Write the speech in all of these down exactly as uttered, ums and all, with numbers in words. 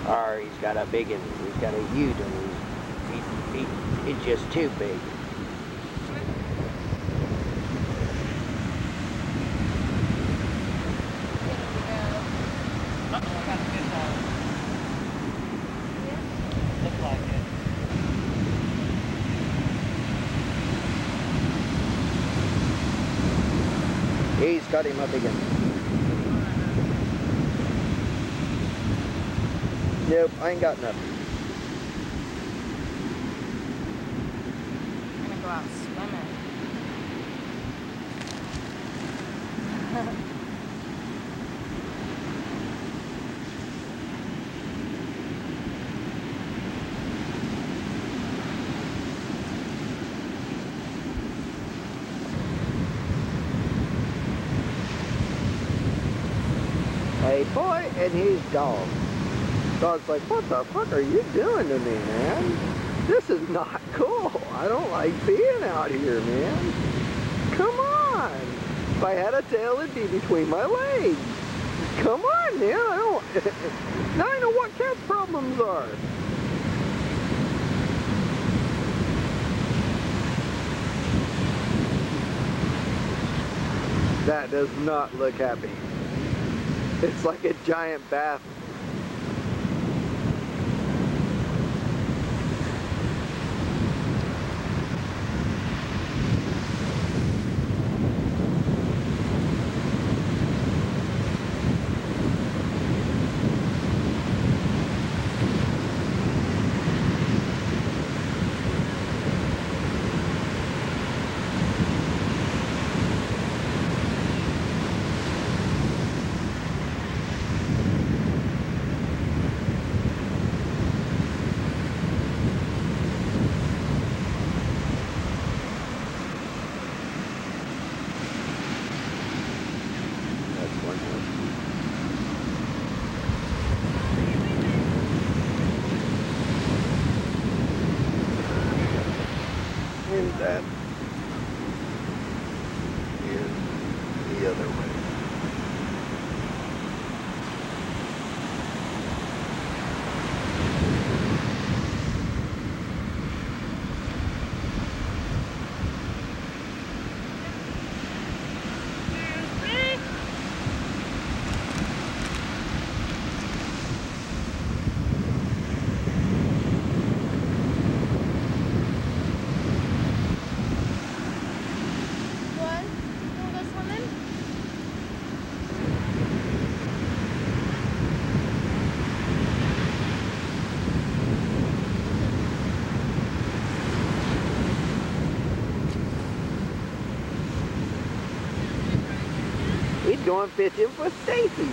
Or he's got a big one. He's got a ute and he's, he, he, it's just too big. He's got him up again. Nope, I ain't got nothing. I'm gonna go out swimming. A boy and his dog. Dog's like, what the fuck are you doing to me, man? This is not cool. I don't like being out here, man. Come on. If I had a tail, it'd be between my legs. Come on, man. I don't. Now I know what cat's problems are. That does not look happy. It's like a giant bath. And that is the other way. He's going fishing for Stacy.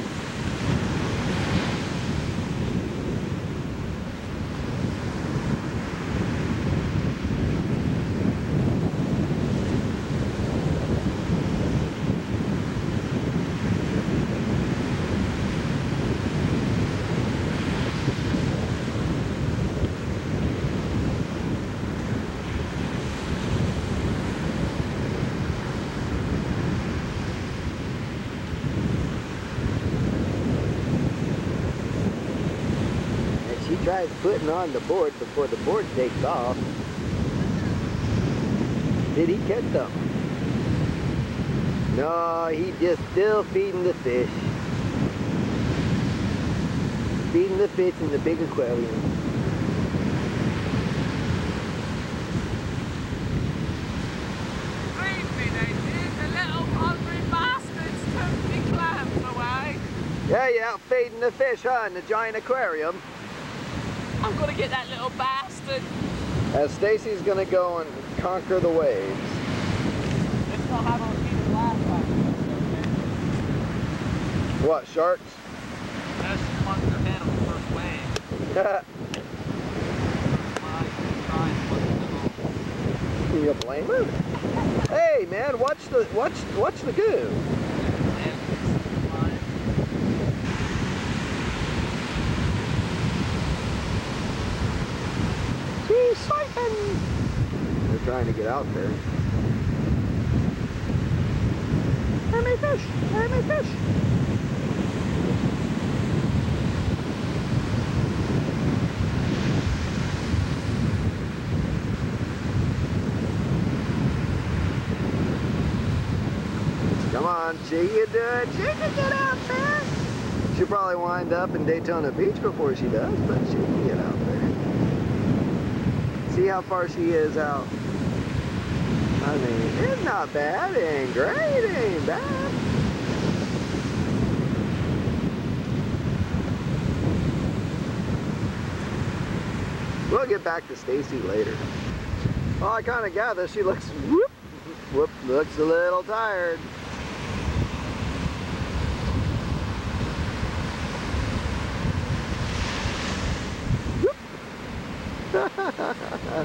He tries putting on the board before the board takes off. Did he catch them? No, he's just still feeding the fish. Feeding the fish in the big aquarium. Leave me, they did. The little hungry bastards took me clams away. Yeah, yeah, feeding the fish, huh, in the giant aquarium. I'm gonna get that little bastard. As Stacy's gonna go and conquer the waves. Let's not have on even last time. What, sharks? That's one to handle the first wave. You blame her? Hey man, watch the watch watch the goo. She's swiping. They're trying to get out there. Let me fish! Let me fish! on, she can do it. She can get out there. She'll probably wind up in Daytona Beach before she does, but she can get out there. See how far she is out. I mean, it's not bad. It ain't great. It ain't bad. We'll get back to Stacy later. Well, I kind of gather she looks, whoop, whoop, looks a little tired. Whoop.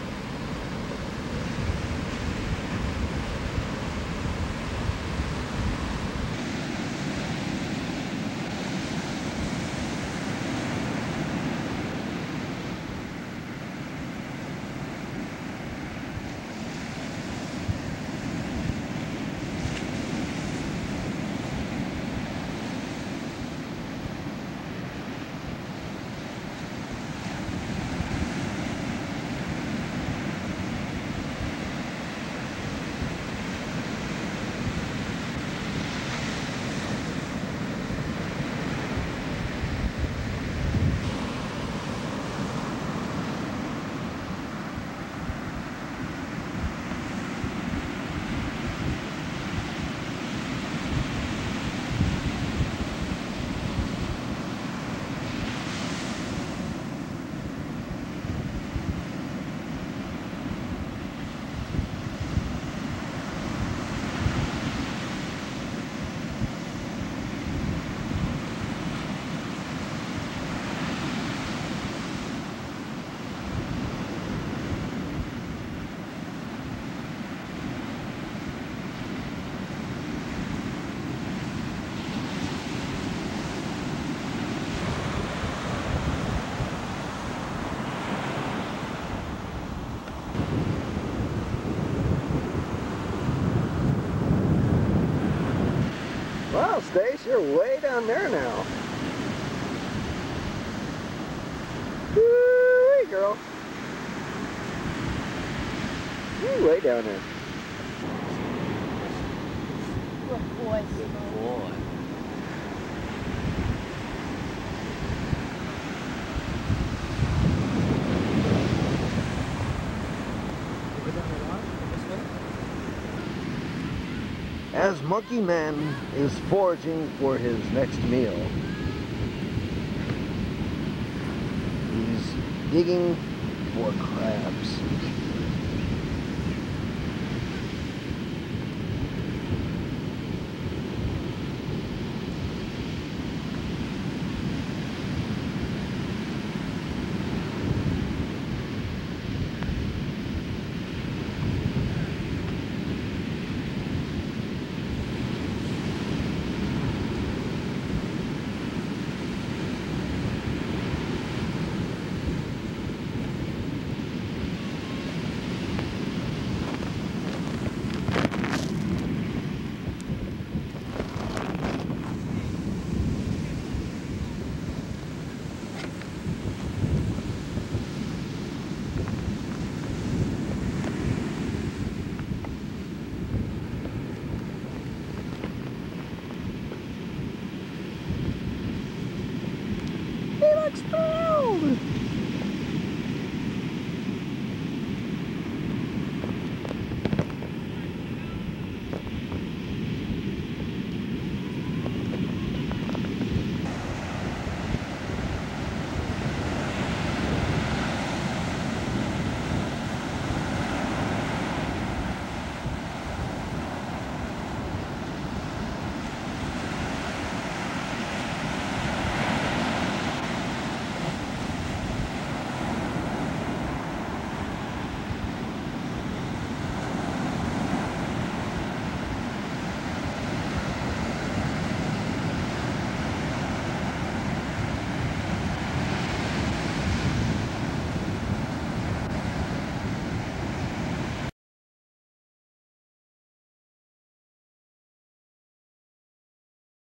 Wow, Stace, you're way down there now. Woo, girl. You're way down there. Good boy. Good boy. As Monkey Man is foraging for his next meal, he's digging for crabs. He looks thrilled!